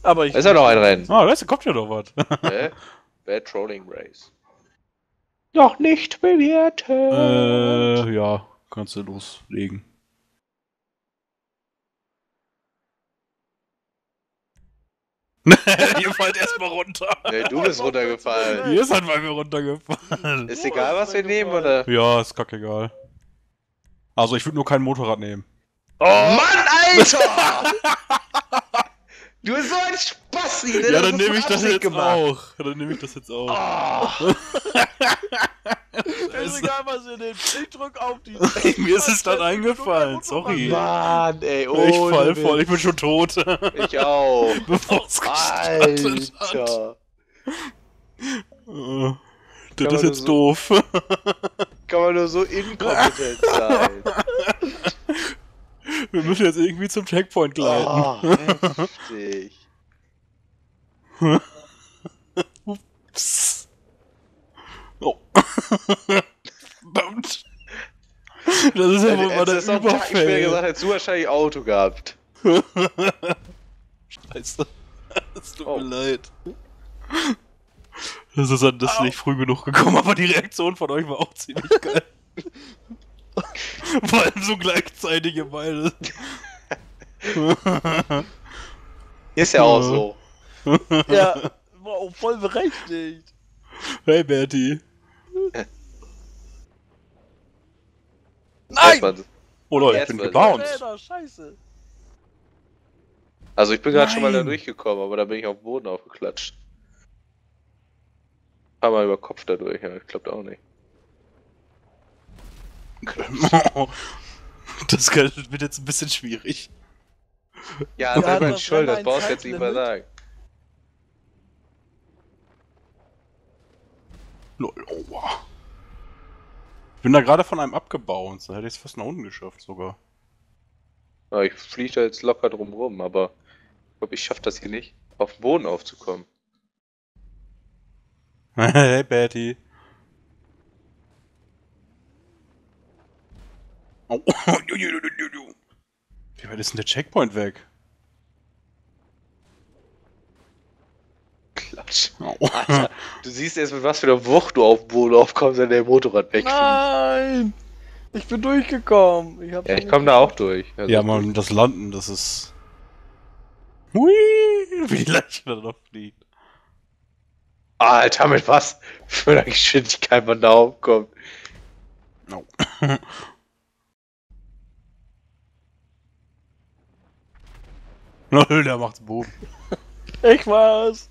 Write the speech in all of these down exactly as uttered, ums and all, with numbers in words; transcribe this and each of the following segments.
Aber ich. Da ist ja noch ein Rennen. Ah, weißt du, kommt ja doch was. Hä? Bad Trolling Race. Noch nicht bewertet. äh, ja, kannst du loslegen. Ihr fallt erstmal runter. Nee, du bist runtergefallen. Ihr seid bei mir runtergefallen. Ist egal, was wir nehmen, oder? Ja, ist kackegal. Also, ich würde nur kein Motorrad nehmen. Oh Mann, Alter! Du bist so ein Spassi, ne? Ja, Das dann hast nehme du ich das Absicht jetzt gemacht. auch. Dann nehme ich das jetzt auch. Oh. Ist egal, was ihr nehmt. Ich drück auf die. Mir ist es dann eingefallen, sorry. Mann, ey, oh. Ich fall voll, ich bin schon tot. Ich auch. Bevor es gestartet hat. Alter. Äh, Kann Das man ist jetzt so- doof. Kann man nur so inkompetent sein. Wir müssen jetzt irgendwie zum Checkpoint gleiten. Oh, heftig. Ups. Oh. Verdammt. Das ist ja wohl mal der Es ist noch ein Tag später Überfall. gesagt, hättest du wahrscheinlich Auto gehabt. Scheiße. Es tut Oh. mir leid. Das ist an das nicht früh genug gekommen, aber die Reaktion von euch war auch ziemlich geil. Vor allem so gleichzeitig ihr beide. Ist ja auch so. Ja, war auch voll berechtigt. Hey Bertie. Nein! Erstmal- Oh Leute, ich Jetzt bin wird's. gebounced. Räder, scheiße. Also ich bin gerade schon mal da Nein. durchgekommen, aber da bin ich auf den Boden aufgeklatscht. Ein paar Mal über Kopf da durch, ja, das klappt auch nicht. Das wird jetzt ein bisschen schwierig. Ja, Ja, das ist mein das Schuld, das Rennen brauchst du ein jetzt nicht mal Zeitlimit? sagen. Lol, oh, wow. Ich bin da gerade von einem abgebounced, da hätte ich es fast nach unten geschafft sogar. Ja, ich fliege da jetzt locker drum rum, aber ich glaube, ich schaffe das hier nicht, auf den Boden aufzukommen. Hey Betty. Oh. Wie weit ist denn der Checkpoint weg? Klatsch. Oh. Alter, du siehst erst, mit was für einer Wucht du auf den Boden aufkommst, wenn der Motorrad wegfliegt. Nein! Ich bin durchgekommen. Ich hab's Ja, noch ich nicht komme da auch durch. Also Ja, man, das Landen, das ist... Hui, wie die Leiche da noch fliegt. Alter, mit was für einer Geschwindigkeit man da aufkommt. No. Lol, der macht's Boom. Ich war's.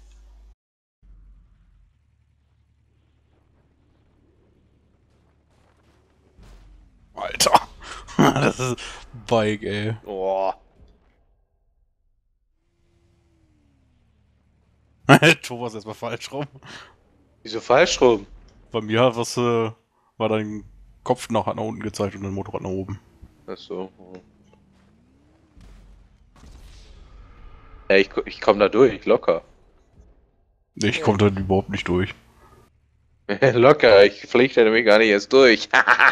Alter. Das ist Bike, ey. Oh. Thomas erstmal falsch rum. Wieso falsch rum? Bei mir hat was, äh, war dein Kopf nach, nach unten gezeigt und dein Motorrad nach oben. Achso. Ja, ich, ich komme da durch, locker. Ich komm da überhaupt nicht durch. Locker, ich fliege da nämlich gar nicht erst durch.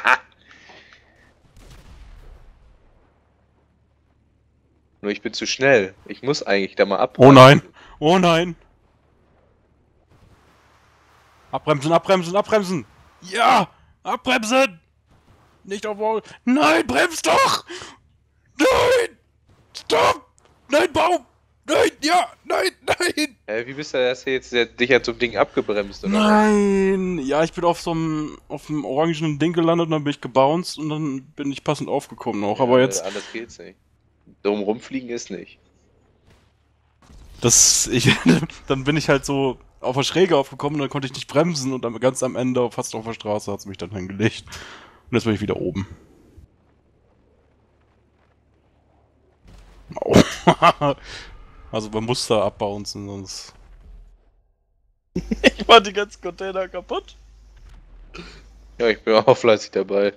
Nur ich bin zu schnell. Ich muss eigentlich da mal ab. Oh nein! Oh nein! Abbremsen, abbremsen, abbremsen! Ja! Abbremsen! Nicht auf Wall. Nein, bremst doch! Nein! Stopp! Nein, Baum! Nein, ja! Nein, nein! Hä, wie bist du das jetzt der- dich an so einem Ding abgebremst, oder? Nein! Ja, ich bin auf so einem, auf einem orangenen Ding gelandet und dann bin ich gebounced und dann bin ich passend aufgekommen auch. Ja, Aber jetzt, Anders geht's nicht. Drum rumfliegen ist nicht. das das, ich, dann bin ich halt so auf der Schräge aufgekommen und dann konnte ich nicht bremsen und dann ganz am Ende, fast auf der Straße, hat es mich dann hingelegt. Und jetzt bin ich wieder oben. Au. Also man muss da abbouncen, sonst... Ich war die ganzen Container kaputt. Ja, ich bin auch fleißig dabei.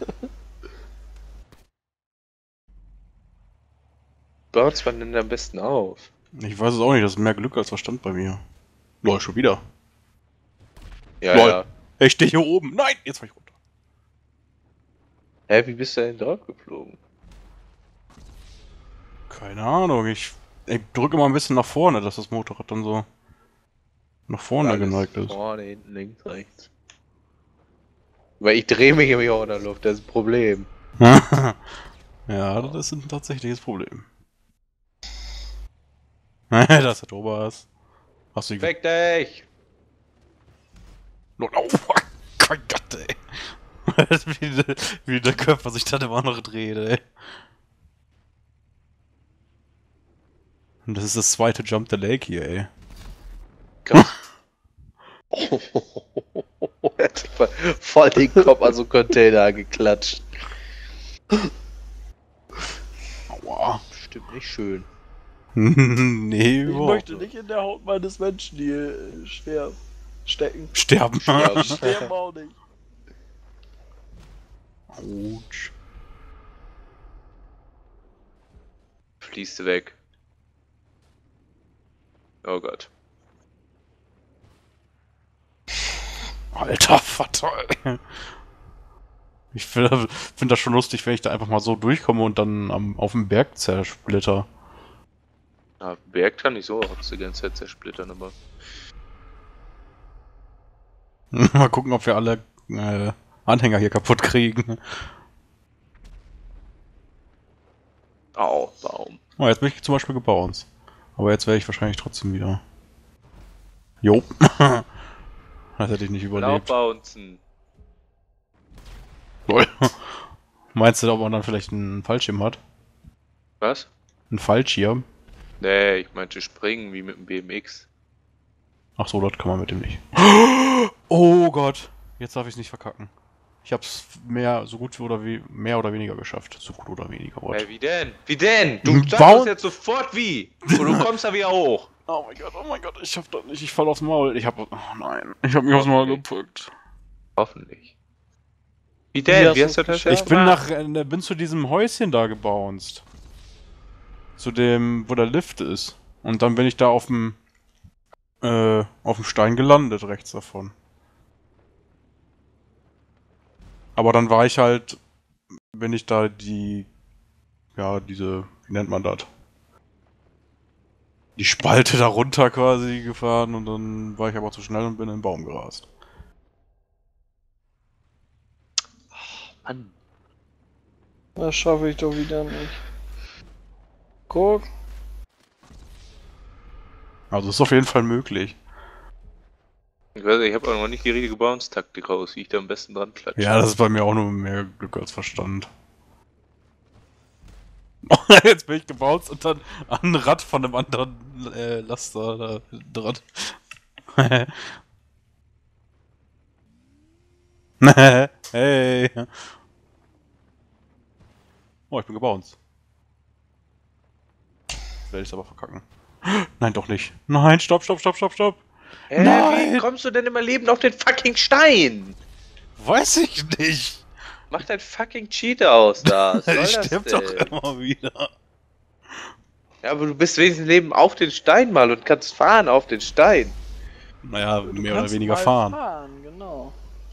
Bounce man denn am besten auf? Ich weiß es auch nicht, das ist mehr Glück als Verstand bei mir. Lol, schon wieder. Ja, Lol. ja. Ich stehe hier oben. Nein, jetzt fahr ich runter. Hä, wie bist du denn drauf geflogen? Keine Ahnung, ich Ich drücke immer ein bisschen nach vorne, dass das Motorrad dann so nach vorne Alles geneigt ist. Vorne, hinten, links, rechts. Weil ich drehe mich immer auch in der Luft, das ist ein Problem. Ja, das ist ein tatsächliches Problem. Das ist der Thomas. Hast du die... Weg dich! Oh, oh mein Gott, ey. wie, der, wie der Körper sich dann immer noch dreht, ey. Und das ist das zweite Jump the Lake hier, ey. Gott. Er hat voll- voll den Kopf an so einen Container geklatscht. Aua. Bestimmt nicht schön. Nee, Ich überhaupt möchte nicht in der Haut meines Menschen hier äh, sterben. Stecken. sterben. Sterben. Sterben auch nicht. Autsch. Fließt weg. Oh Gott. Alter Vater, ey. Ich finde find das schon lustig, wenn ich da einfach mal so durchkomme und dann am, auf dem Berg zersplitter. Ja, Berg kann ich so auch die ganze Zeit zersplittern, aber. Mal gucken, ob wir alle äh, Anhänger hier kaputt kriegen. Au, Baum. Oh, jetzt bin ich zum Beispiel gebounced. Aber jetzt wäre ich wahrscheinlich trotzdem wieder. Jo. Das hätte ich nicht überlebt. Bouncen. Lol. Meinst du, ob man dann vielleicht einen Fallschirm hat? Was? Ein Fallschirm? Nee, ich meinte springen wie mit dem B M X. Ach so, das kann man mit dem nicht. Oh Gott. Jetzt darf ich es nicht verkacken. Ich hab's mehr, so gut oder wie, mehr oder weniger geschafft. So gut oder weniger. What? Hey, wie denn? Wie denn? Du Ein sagst Baum- uns jetzt sofort wie. Und du kommst da wieder hoch. Oh mein Gott, oh mein Gott, ich hab das nicht, ich fall aufs Maul. Ich hab, oh nein, ich hab mich aufs Maul gepückt. Hoffentlich. Wie denn? Wie Wie hast hast du du das geschafft? Ich bin nach, äh, bin zu diesem Häuschen da gebounced. Zu dem, wo der Lift ist. Und dann bin ich da auf dem, äh, auf dem Stein gelandet, rechts davon. Aber dann war ich halt, bin ich da die, ja, diese, wie nennt man das? Die Spalte da runter quasi gefahren und dann war ich aber zu schnell und bin in den Baum gerast. Mann. Das schaffe ich doch wieder nicht. Guck. Also ist auf jeden Fall möglich. Ich weiß nicht, ich habe auch noch nicht die richtige Bounce-Taktik raus, wie ich da am besten dran klatsche. Ja, das ist bei mir auch nur mehr Glück als Verstand. Jetzt bin ich gebounced und dann an ein Rad von einem anderen äh, Laster da dran. Hey. Oh, ich bin gebounced. Werde ich aber verkacken. Nein, doch nicht. Nein, stopp, stopp, stopp, stopp, stopp. Hä, Nein! wie kommst du denn immer lebend auf den fucking Stein? Weiß ich nicht. Mach dein fucking Cheater aus da. Was soll Ich das sterb denn? doch immer wieder. Ja, aber du bist wenigstens lebend auf den Stein mal und kannst fahren auf den Stein. Naja, Du mehr oder kannst weniger mal fahren. fahren, genau.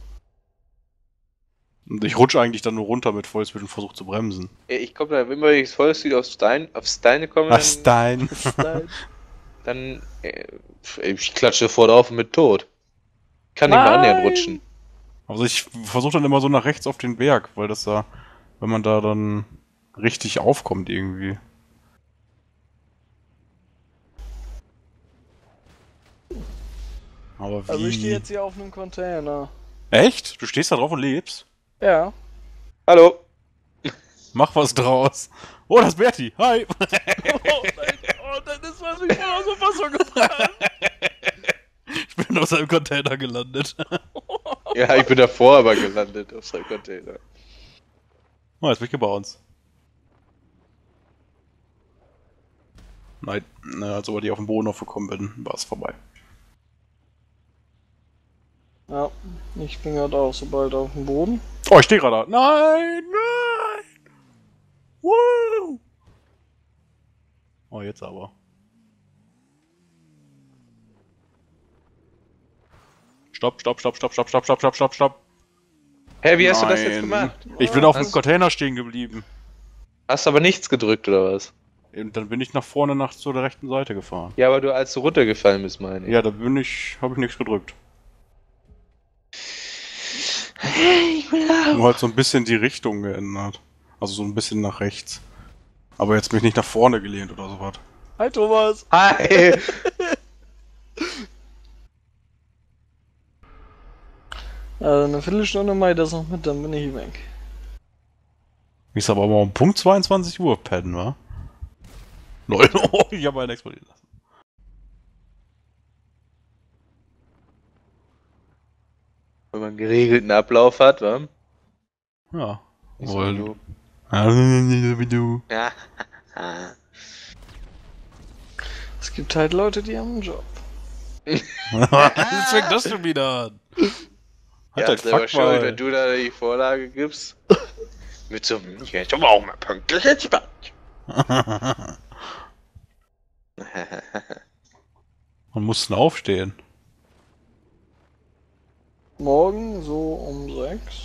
Und ich rutsche eigentlich dann nur runter mit Vollspeed und versuche zu bremsen. Ja, ich komme da immer, wenn ich das Vollspeed auf Stein, auf Steine komme, Ach, dann, Stein. Nein. dann äh, ich klatsche sofort auf und bin tot. Kann nicht mal annähernd Nein! rutschen. Also ich versuche dann immer so nach rechts auf den Berg, weil das da, wenn man da dann richtig aufkommt irgendwie. Aber wie? Also ich stehe jetzt hier auf einem Container. Echt? Du stehst da drauf und lebst? Ja. Hallo. Mach was draus. Oh, das ist Berti. Hi. Oh nein, oh nein, das war mich voll aus dem Wasser gefallen. Ich bin aus einem Container gelandet. Ja, ich bin davor aber gelandet auf seinem Container. Oh, jetzt bin ich gebounced. Nein, na, als ich auf den Boden aufgekommen bin, war es vorbei. Ja, ich bin gerade auch so bald auf dem Boden. Oh, ich stehe gerade da. Nein, nein. Woo. Oh, jetzt aber. Stopp, stopp, stopp, stopp, stopp, stopp, stopp, stopp, stopp, stopp. Hä, wie hast du das Nein. jetzt gemacht? Ich bin auf dem Was? Container stehen geblieben. Hast aber nichts gedrückt oder was? eben, dann bin ich nach vorne nach zur rechten Seite gefahren. Ja, aber du, als du runtergefallen bist, meine ich. Ja, da bin ich, habe ich nichts gedrückt. Ich will auch. Nur halt so ein bisschen die Richtung geändert. Also so ein bisschen nach rechts. Aber jetzt mich nicht nach vorne gelehnt oder sowas. Hi Thomas! Hi! Also eine Viertelstunde mache ich das noch mit, dann bin ich weg. Ich aber mal um Punkt zweiundzwanzig Uhr pennen, wa? Lol, oh, ich habe einen explodieren lassen. Wenn man einen geregelten Ablauf hat, wa? Ja. Nicht so Wohl. wie du. Ja, wie du. Ja. Es gibt halt Leute, die haben einen Job. Jetzt fängt das schon wieder an. Ja, Halt ist aber fuck schön, mal. wenn du da die Vorlage gibst. Mit so einem, jetzt aber auch mal pünktlich ins Bett. Man mussten aufstehen. Morgen so um sechs.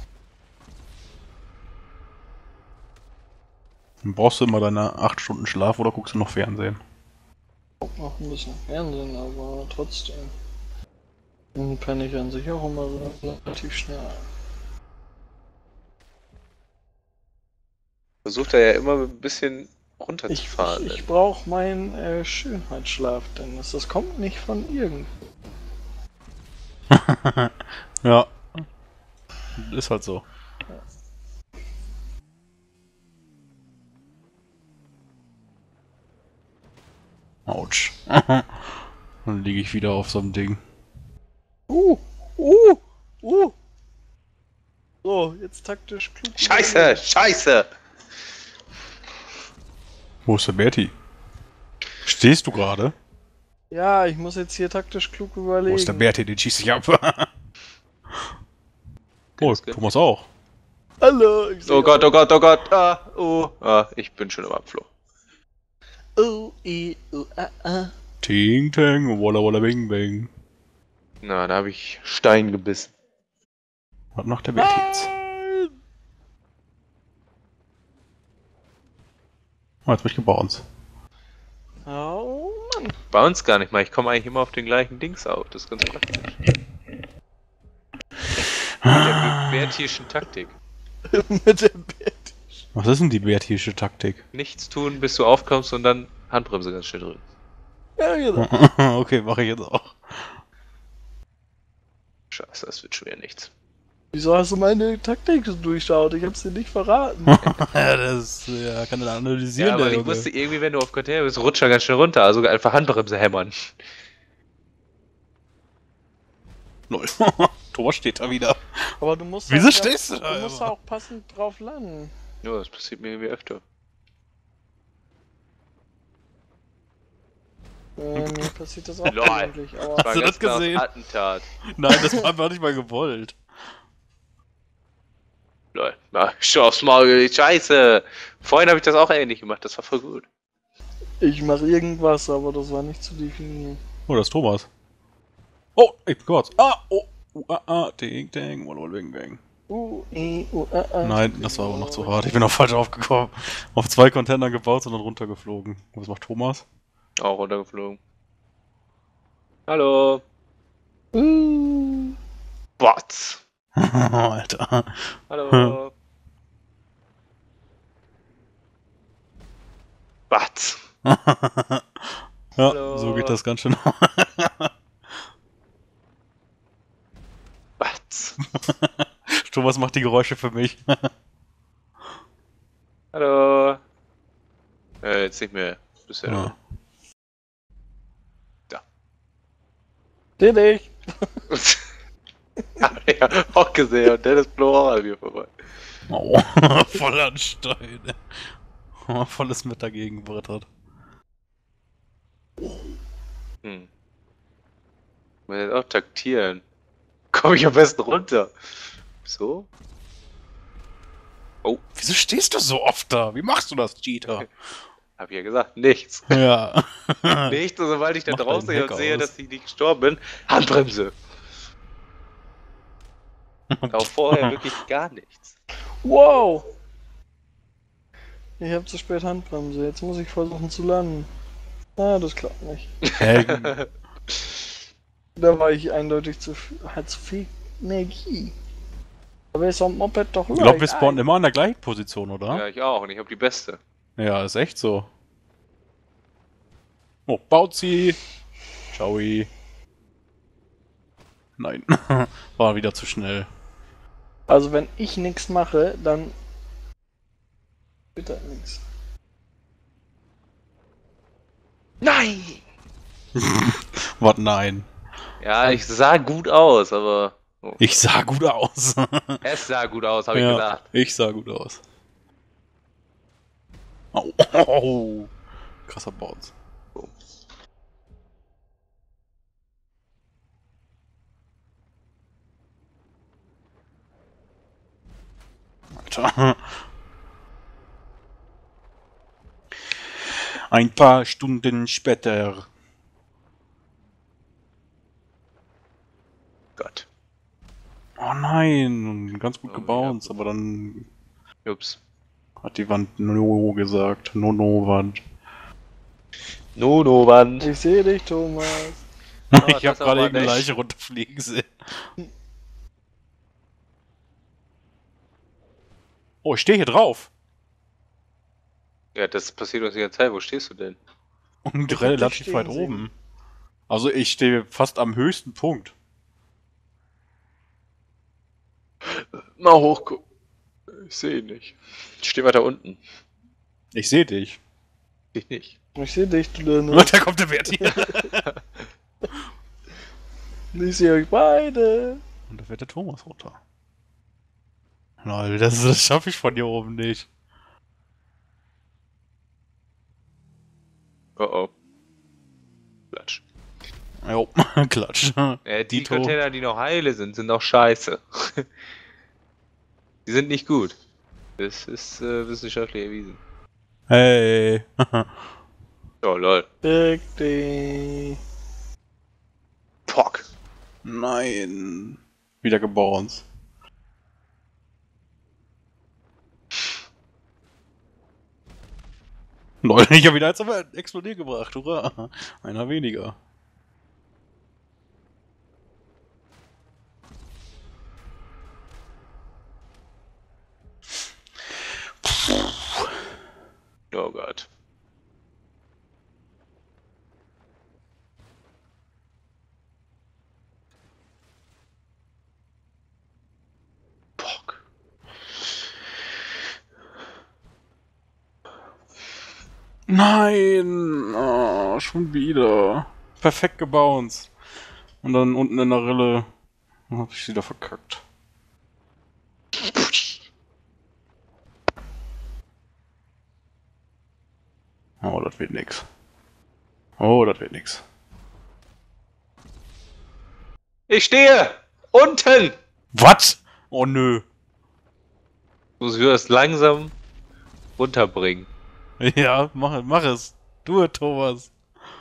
Dann brauchst du immer deine acht Stunden Schlaf oder guckst du noch Fernsehen? Auch noch ein bisschen Fernsehen, aber trotzdem. Dann penne ich an sich auch immer relativ schnell ein. Versucht er ja immer ein bisschen Ich, runterzufahren. ich, ich brauche meinen äh, Schönheitsschlaf, Dennis. Das kommt nicht von irgendwo. Ja. Ist halt so. Autsch. Dann liege ich wieder auf so einem Ding. Uh, uh, uh. So, jetzt taktisch klug. Scheiße, scheiße! Wo ist der Berti? Stehst du gerade? Ja, ich muss jetzt hier taktisch klug überlegen. Wo ist der Berti? Den schieß ich ab. Oh, Thomas auch. Hallo, ich seh Oh Gott, oh Gott, oh Gott, ah, oh, ah, ich bin schon im Abflug. Oh, i, oh, ah, ah. Ting, tang, walla, walla, bing, bing. Na, da habe ich Stein gebissen. Was macht der Berti jetzt? Nein! Oh, jetzt bin ich gebounced. Oh Mann. Bei uns gar nicht mal, ich komme eigentlich immer auf den gleichen Dings auf, das ist ganz praktisch. Mit der bertischen Taktik. Mit dem Bett. Was ist denn die bertische Taktik? Nichts tun, bis du aufkommst und dann Handbremse ganz schnell drücken. Ja, genau. Okay, mache ich jetzt auch. Scheiße, das wird schwer nichts. Wieso hast du meine Taktik durchschaut? Ich hab's dir nicht verraten. Ja, das ja, kann er analysieren. Ja, aber der ich Junge. wusste irgendwie, wenn du auf Container bist, rutscht er ganz schnell runter, also einfach Handbremse hämmern. Lol. Thomas steht da wieder. Aber du musst Wieso halt, stehst du da Du musst immer? auch passend drauf landen. Ja, das passiert mir irgendwie öfter. Äh, mir passiert das auch Lol. eigentlich. Aber Das war Hast du ganz das klar gesehen? Attentat. Nein, das war einfach nicht mal gewollt. Lol. Na, schau aufs Maul, scheiße. Vorhin habe ich das auch ähnlich gemacht, das war voll gut. ich mache irgendwas, aber das war nicht zu definieren. Oh, das ist Thomas. Oh, ich Gott. Ah, oh. Uh, ah, ah, ding, ding, walla, walla, bing, bing. Uh, i, uh, ah, ah. Nein, das war aber noch zu hart. Ich bin auch falsch aufgekommen. Auf zwei Container gebaut und dann runtergeflogen. Was macht Thomas? Auch runtergeflogen. Hallo. Uh. Bots. Alter. Hallo. Bots. Ja, Hallo. so geht das ganz schön. Bots. Thomas macht die Geräusche für mich. Hallo. Äh, jetzt nicht mehr. Bisher. Ja. Den ich. Hab ich ja auch gesehen und Dennis flog auch an mir vorbei. Oh, voll an Steine. Oh, volles mit dagegen brittert. Hm. Man jetzt auch taktieren. Komm ich am besten runter. So? Oh, Wieso stehst du so oft da? Wie machst du das, Cheater? hab ich ja gesagt, nichts. Ja. Nichts, und sobald ich da Mach draußen deinen stehe und Hack sehe, aus. dass ich nicht gestorben bin, Handbremse. Auch vorher wirklich gar nichts. Wow. Ich habe zu spät Handbremse. Jetzt muss ich versuchen zu landen. Ah, das klappt nicht. Hä? Da war ich eindeutig zu, viel- hat zu viel Energie. Aber ist am Moped doch Ich leicht. glaube, wir spawnen Ah, immer an der gleichen Position, oder? Ja, ich auch und ich habe die beste. Ja, ist echt so. Oh, baut sie! Ciao. Nein. War wieder zu schnell. Also wenn ich nichts mache, dann bitte nichts. Nein! Was? Nein. Ja, ich sah gut aus, aber. Oh. Ich sah gut aus. Es sah gut aus, habe ich ja, gesagt. ich sah gut aus. Au. Oh. Krasser Bounce. Oh. Alter. Ein paar Stunden später. Gott. Oh nein, ganz gut Oh, gebounced, ja. aber dann Ups. hat die Wand No gesagt. No-No-Wand. Nono-Wand. Ich sehe dich, Thomas. ich das habe aber gerade irgendeine nicht. Leiche runterfliegen sehen. Oh, ich stehe hier drauf. Ja, das passiert uns die ganze Zeit. Wo stehst du denn? Und Ich hab dich relativ stehen weit sehen. oben. Also ich stehe fast am höchsten Punkt. Mal hochgucken. Ich sehe ihn nicht. Ich stehe weiter unten. Ich sehe dich. Ich nicht. Ich sehe dich, du Lerne. Und da kommt der Wert hier. Ich sehe euch beide. Und da fährt der Thomas runter. Nein, das, das schaffe ich von hier oben nicht. Oh oh. Klatsch. Jo, Klatsch. Äh, die Dito. Container, die noch heile sind, sind auch scheiße. Die sind nicht gut. Das ist äh, wissenschaftlich erwiesen. Hey. Oh lol. Fick dich. Pock. Nein. Wieder gebounced. Leute, ich habe wieder eins aber explodiert gebracht. Hurra. Einer weniger. Oh Gott. Pock. Nein. Oh, schon wieder. Perfekt gebounced. Und dann unten in der Rille habe ich wieder verkackt. Oh, das wird nix. Oh, das wird nix. Ich stehe! Unten! Was? Oh nö. Muss ich das langsam runterbringen. Ja, mach, mach es. Du, Thomas.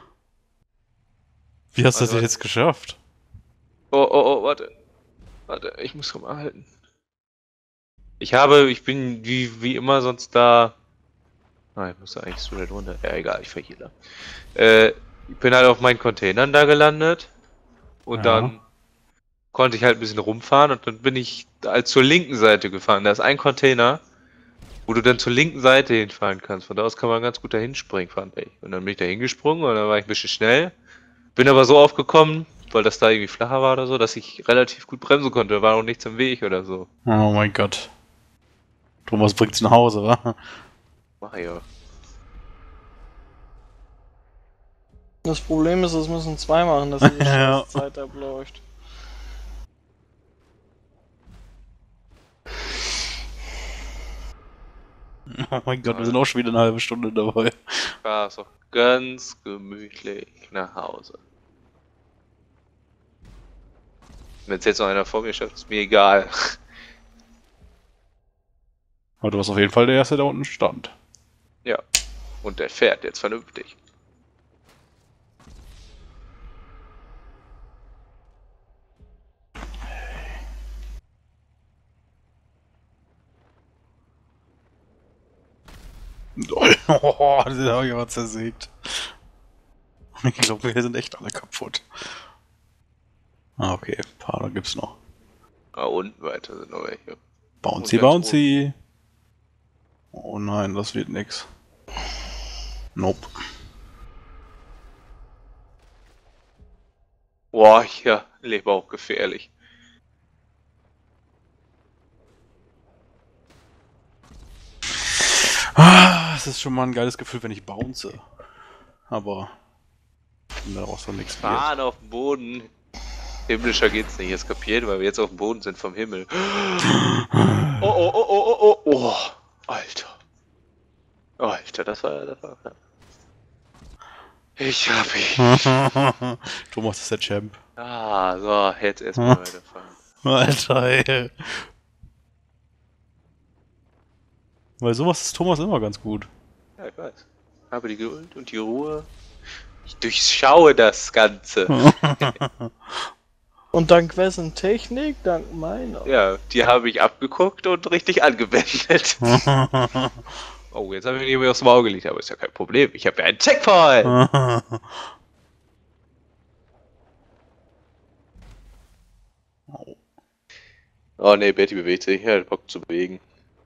Wie hast du das Warte, jetzt geschafft? Oh, oh, oh, warte. Warte, ich muss drum halten. Ich habe, ich bin wie, wie immer sonst da. Ah, ich muss da eigentlich so weit runter. Ja, egal, ich fahre hier lang. Äh, ich bin halt auf meinen Containern da gelandet. Und Ja. dann konnte ich halt ein bisschen rumfahren und dann bin ich halt zur linken Seite gefahren. Da ist ein Container, wo du dann zur linken Seite hinfahren kannst. Von da aus kann man ganz gut dahin springen, fand ich. Und dann bin ich da hingesprungen und dann war ich ein bisschen schnell. Bin aber so aufgekommen, weil das da irgendwie flacher war oder so, dass ich relativ gut bremsen konnte. Da war noch nichts im Weg oder so. Oh mein Gott. Thomas bringt's nach Hause, wa? Mach ja. Das Problem ist, es müssen zwei machen, dass die Ja. scheiß Zeit abläuft. Oh mein Gott, wir sind auch schon wieder eine halbe Stunde dabei. Ich fahr so ganz gemütlich nach Hause. Wenn es jetzt noch einer vor mir schafft, ist mir egal. Aber du warst auf jeden Fall der Erste, der unten stand. Ja. Und der fährt jetzt vernünftig. Oh, den habe ich aber zersägt. Ich glaube, wir sind echt alle kaputt. Ah, okay. Ein paar da gibt's noch. Ah, unten weiter sind noch welche. Bouncy, Und ganz bouncy. Oh nein, das wird nix. Nope. Boah, ja, Leber auch gefährlich. Ah, es ist schon mal ein geiles Gefühl, wenn ich bounce. Aber wenn daraus so nichts wird. Fahren auf dem Boden. Himmlischer geht's nicht, jetzt kapiert, weil wir jetzt auf dem Boden sind vom Himmel. Oh, oh, oh, oh, oh, oh, oh. Alter. Alter, das war, das war. Ich hab ihn. Thomas ist der Champ. Ah, so, jetzt erstmal weiterfahren. Alter, ey. Weil sowas ist Thomas immer ganz gut. Ja, ich weiß. Habe die Geduld und die Ruhe. Ich durchschaue das Ganze. Und dank wessen Technik? Dank meiner. Ja, die habe ich abgeguckt und richtig angewendet. Oh, jetzt habe ich mir aufs Maul gelegt, aber ist ja kein Problem. Ich habe ja einen Checkpoint. Oh ne, Betty bewegt sich. Ja, Bock zu bewegen.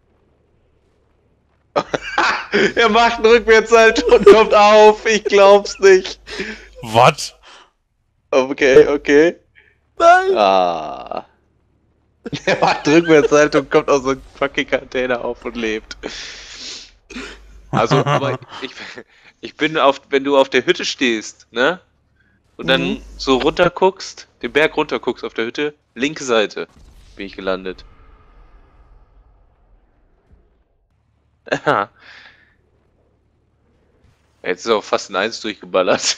Er macht einen Rückwärtssalto und kommt auf. Ich glaub's nicht. Was? Okay, okay. Nein! Ah. Er macht einen Rückwärtssalto und kommt aus so einem fucking Container auf und lebt. Also, aber ich, ich bin auf, wenn du auf der Hütte stehst, ne? Und dann Mhm. so runter guckst, den Berg runter guckst auf der Hütte, linke Seite bin ich gelandet. Aha. Jetzt ist auch fast ein Eins durchgeballert.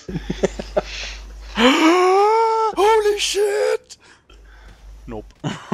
Holy shit! Nope.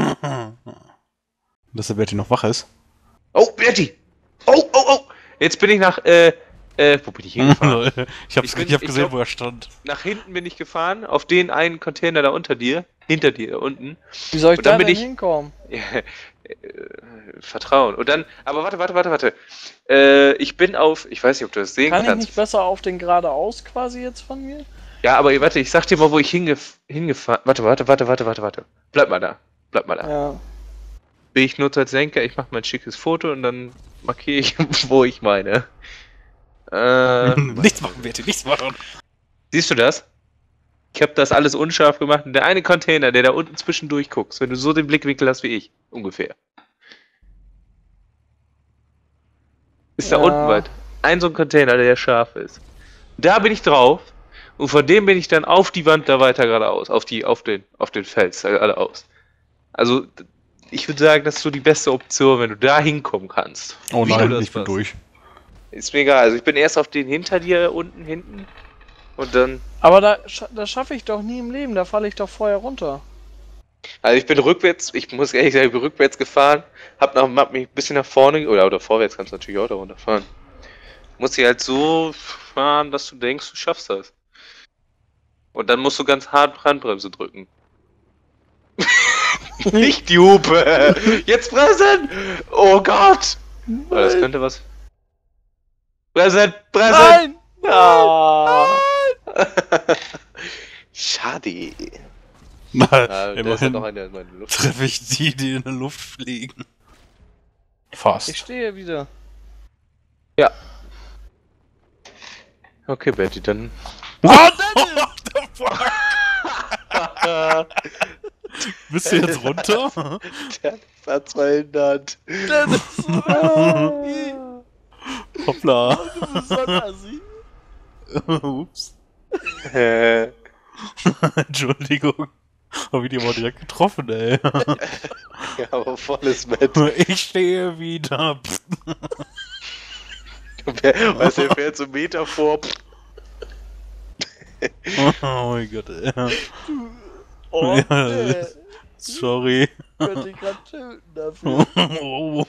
Dass der Bertie noch wach ist. Oh, Bertie! Oh, oh, oh! Jetzt bin ich nach, äh, äh, wo bin ich hingefahren? ich hab's, Ich ich bin- hab ich gesehen, glaub- wo er stand. Nach hinten bin ich gefahren, auf den einen Container da unter dir, hinter dir, da unten. Wie soll ich Und dann da bin denn ich- hinkommen? Ja, äh, Vertrauen. Und dann, aber warte, warte, warte, warte. Äh, ich bin auf, ich weiß nicht, ob du das sehen Kann ich kannst. nicht besser auf den geradeaus quasi jetzt von mir? Ja, aber warte, ich sag dir mal, wo ich hingef hingefahren. Warte, warte, warte, warte, warte, warte. Bleib mal da. Bleib mal da. Ja. Bin ich nutze als Lenker, ich mache mein schickes Foto und dann markiere ich, wo ich meine. Äh, nichts machen, Bertie, nichts machen. siehst du das? Ich habe das alles unscharf gemacht und der eine Container, der da unten zwischendurch guckst, wenn du so den Blickwinkel hast wie ich, ungefähr. Ist da Ja. unten weit. Ein so ein Container, der scharf ist. Da bin ich drauf und von dem bin ich dann auf die Wand da weiter geradeaus, auf die, auf den, auf den Fels da geradeaus. Also, ich würde sagen, das ist so die beste Option, wenn du da hinkommen kannst. Oh Wie du nein, das ich bin machst. durch. Ist mir egal, also ich bin erst auf den hinter dir unten hinten und dann. Aber da, scha- das schaffe ich doch nie im Leben, da falle ich doch vorher runter. Also ich bin rückwärts, ich muss ehrlich sagen, ich bin rückwärts gefahren, hab, nach, hab mich ein bisschen nach vorne, oder, oder vorwärts kannst du natürlich auch da runterfahren. Musst dich halt so fahren, dass du denkst, du schaffst das. Und dann musst du ganz hart Handbremse drücken. Nicht die Hupe! Jetzt bremsen! Oh Gott! Oh, das könnte was. Bremsen! Bremsen! Nein! Ah. Schade. Na, Ja, der ist ja immerhin noch eine, meine Luft. treffe ich die, die in der Luft fliegen. Fast. Ich stehe wieder. Ja. Okay, Betty, dann. What the fuck? Bist du jetzt runter? Der war zweihundert. Hoppla. Du bist so ein Assi. Ups. Äh, Entschuldigung. Hab ich die aber direkt getroffen, ey. ja, aber volles Bett. Ich stehe wieder. Weißt du, er fährt so einen Meter vor. Oh mein Gott, ey. Oh, Ja, nee. Sorry. Könnte ich grad töten dafür. Oh.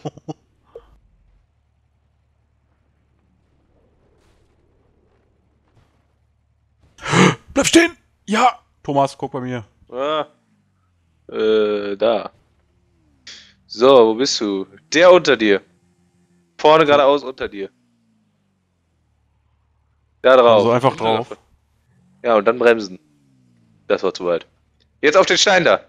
Bleib stehen! Ja! Thomas, guck bei mir. Ah. Äh, da. So, wo bist du? Der unter dir. Vorne geradeaus unter dir. Da drauf. Also einfach drauf. Ja, und dann bremsen. Das war zu weit. Jetzt auf den Stein da.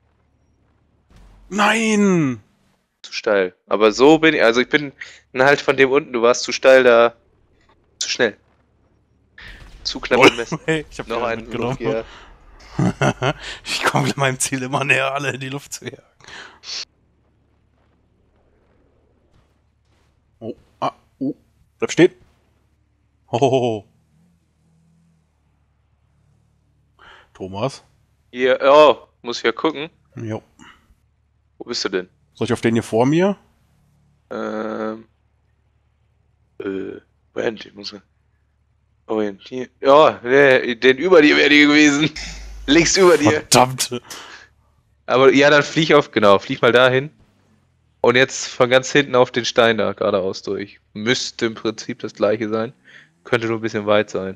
Nein! Zu steil. Aber so bin ich, also ich bin halt von dem unten, du warst zu steil da. Zu schnell. Zu knapp bemessen. Hey, ich hab Noch einen mitgenommen. Luftgeher. Ich komme meinem Ziel immer näher, alle in die Luft zu jagen. Oh, ah, oh. Bleib stehen. Hohoho. Thomas? Hier, oh, muss ich ja gucken. Jo. Wo bist du denn? Soll ich auf den hier vor mir? Ähm. Äh, Moment, ich muss. Orientieren. Ja, nee, den über dir wäre die gewesen. Links über dir. Verdammt. Aber ja, dann flieg auf, genau, flieg mal dahin. Und jetzt von ganz hinten auf den Stein da geradeaus durch. Müsste im Prinzip das gleiche sein. Könnte nur ein bisschen weit sein.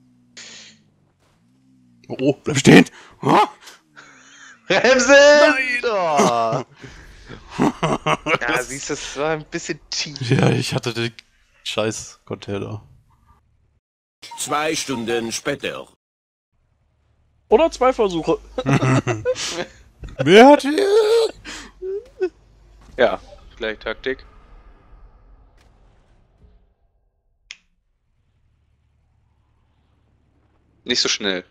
Oh, oh, bleib stehen. Oh. Bremsen! Nein! Oh. Ja, siehst du, es war ein bisschen tief. Ja, ich hatte den scheiß Container. Zwei Stunden später. Oder zwei Versuche. Wer hat hier? Ja, gleich Taktik. Nicht so schnell.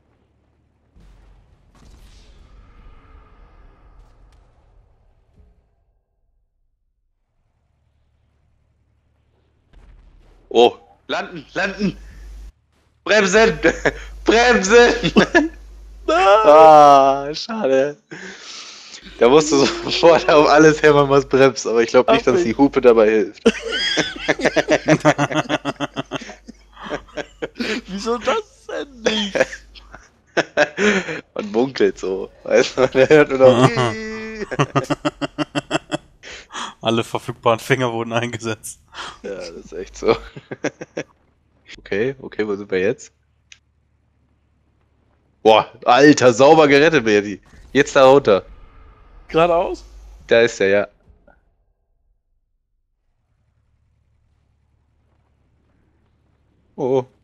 Oh, landen, landen! Bremsen! Bremsen! Ah, schade. Da musst du sofort auf alles her, man was bremst, aber ich glaube nicht, dass die Hupe dabei hilft. Wieso das denn nicht? Man munkelt so. Weißt du, der hört nur noch. Alle verfügbaren Finger wurden eingesetzt. Ja, das ist echt so. Okay, okay, wo sind wir jetzt? Boah, Alter, sauber gerettet, Berti. Jetzt da runter. Geradeaus? Da ist er, ja. Oh.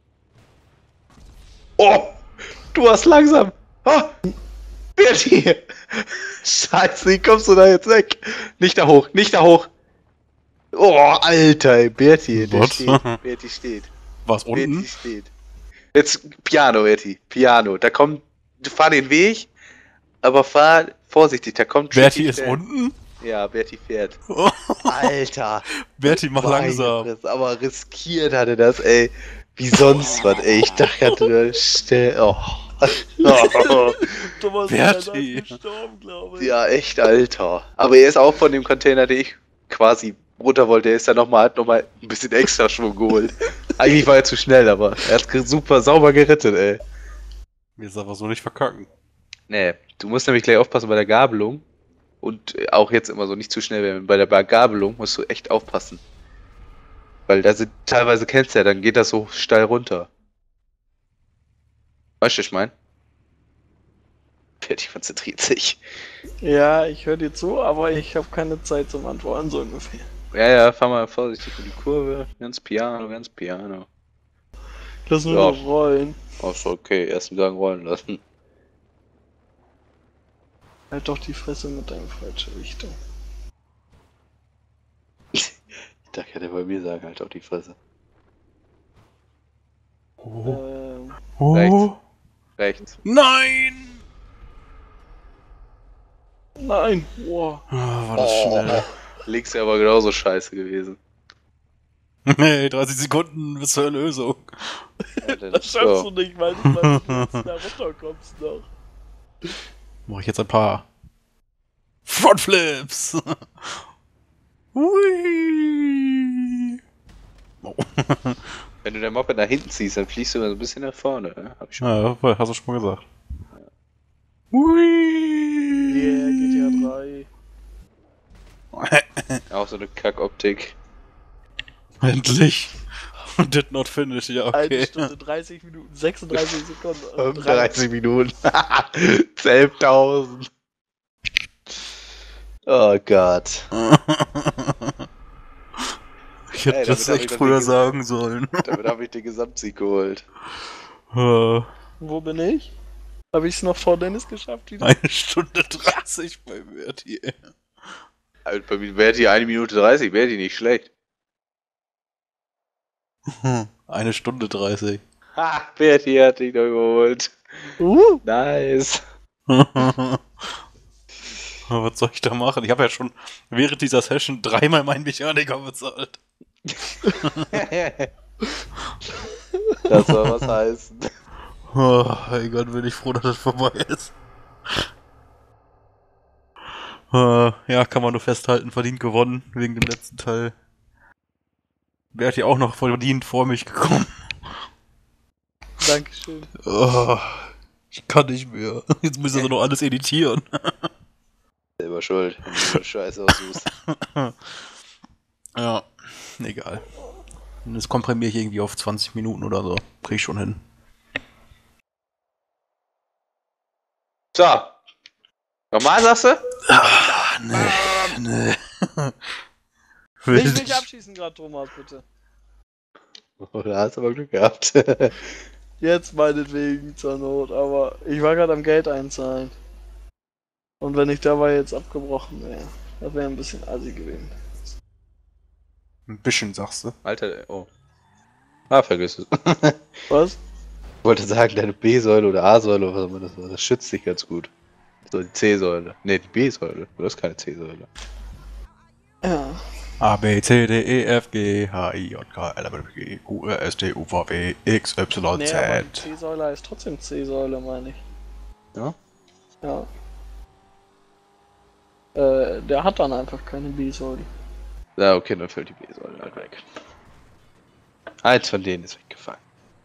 Oh! Du warst langsam! Oh! Berti! Scheiße, wie kommst du da jetzt weg? Nicht da hoch, nicht da hoch! Oh, Alter, ey, Berti, der Was? steht. Berti steht. Was Berti unten? steht. Jetzt Piano, Berti, Piano. Da kommt, fahr den Weg, aber fahr vorsichtig, da kommt... Berti ist der- unten? Ja, Berti fährt. Alter! Berti, mach Meine langsam. Fresse, aber riskiert hatte das, ey. Wie sonst was, ey. Ich dachte, stell. Oh. Oh. Thomas Berti. ist gestorben, glaube ich. Ja, echt, Alter. Aber er ist auch von dem Container, den ich quasi runter wollte. Er ist dann nochmal, hat nochmal ein bisschen extra Schwung geholt. Eigentlich war er zu schnell, aber er hat ge- super sauber gerettet, ey. Wir ist aber so nicht verkacken. Nee, du musst nämlich gleich aufpassen bei der Gabelung. Und auch jetzt immer so nicht zu schnell werden. Bei der Gabelung musst du echt aufpassen. Weil da sind teilweise, kennst du ja, dann geht das so steil runter. Weißt du, was ich mein? Fertig konzentriert sich. Ja, ich höre dir zu, aber ich habe keine Zeit zum Antworten, so ungefähr. Ja, ja, fahr mal vorsichtig in die Kurve. Ganz piano, ganz piano. Lass nur Ja. noch rollen. Oh, ist okay. Erst Gang rollen lassen. Halt doch die Fresse mit deiner falschen Richtung. Ich dachte, der bei mir sagen, halt auf die Fresse. Oh. Ähm, Oh. Rechts. Rechts. Nein! nein, boah. Ah, war das Oh. schnell. Links wäre aber genauso scheiße gewesen. Nee, dreißig Sekunden bis zur Erlösung. Ja, dann- Das schaffst so. du nicht, weil du mal da runterkommst noch. Mache ich jetzt ein paar Frontflips. Hui. Oh. Wenn du dein Moped nach hinten ziehst, dann fliegst du immer so ein bisschen nach vorne. Ne? Hab ich schon. Ja, hast du schon mal gesagt. Hui. Yeah, G T A drei. Auch so eine Kackoptik. Endlich. Did not finish, ja, Eine okay. Stunde dreißig Minuten, sechsunddreißig Sekunden. und fünfunddreißig Minuten. zwölftausend. Oh Gott. Ich hätte Ey, das damit hab echt ich doch früher den sagen sollen. Damit habe ich den Gesamtsieg geholt. Äh, Wo bin ich? Habe ich es noch vor Dennis geschafft wieder? Eine Stunde dreißig bei Verti, ey. Also bei mir wäre die eine Minute dreißig, wäre die nicht schlecht. Eine Stunde dreißig. Ha, Berti hat dich noch überholt. Uh, Nice. Was soll ich da machen? Ich habe ja schon während dieser Session dreimal meinen Mechaniker bezahlt. Das soll was heißen. Oh, mein Gott, bin ich froh, dass das vorbei ist. Äh, ja, kann man nur festhalten, verdient gewonnen, wegen dem letzten Teil. Berti auch noch verdient vor mich gekommen. Dankeschön. Oh, ich kann nicht mehr. Jetzt müssen sie noch alles editieren. Selber schuld, wenn du so eine Scheiße aussuchst. Ja, egal. Das komprimiere ich irgendwie auf zwanzig Minuten oder so. Krieg ich schon hin. So. Nochmal sagst du? Ah, nee, nee. Will Nicht, nicht. nicht abschießen gerade, Thomas, bitte. Oh, da hast du aber Glück gehabt. Jetzt meinetwegen zur Not, aber ich war gerade am Geld einzahlen. Und wenn ich dabei jetzt abgebrochen wäre, das wäre ein bisschen assi gewesen. Ein bisschen, sagst du. Alter, oh. Ah, vergiss es. Was? Ich wollte sagen, deine B-Säule oder A-Säule, oder was auch immer das war, das schützt dich ganz gut. So, die C-Säule. Ne, die B-Säule. Du hast keine C-Säule. Ja. A, B, C, D, E, F, G, H, I, J, K, L, M, N, P, Q, R, S, T, U, V, W, X, Y, Nee, Z. aber die C-Säule heißt trotzdem C-Säule, meine ich. Ja? Ja. Äh, der hat dann einfach keine B-Säule. Ja, okay, dann fällt die B-Säule halt weg. Eins von denen ist weggefallen.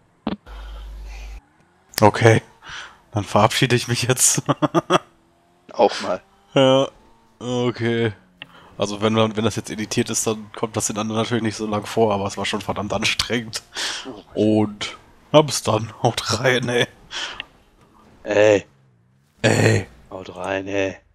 Okay, dann verabschiede ich mich jetzt. Auch mal. Ja, okay. Also wenn, man- wenn das jetzt editiert ist, dann kommt das den anderen natürlich nicht so lang vor, aber es war schon verdammt anstrengend. Und na bis dann, haut rein, ey. Ey, Ey. haut rein, ey.